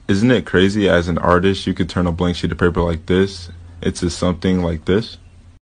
Isn't it crazy as an artist you could turn a blank sheet of paper like this into something like this?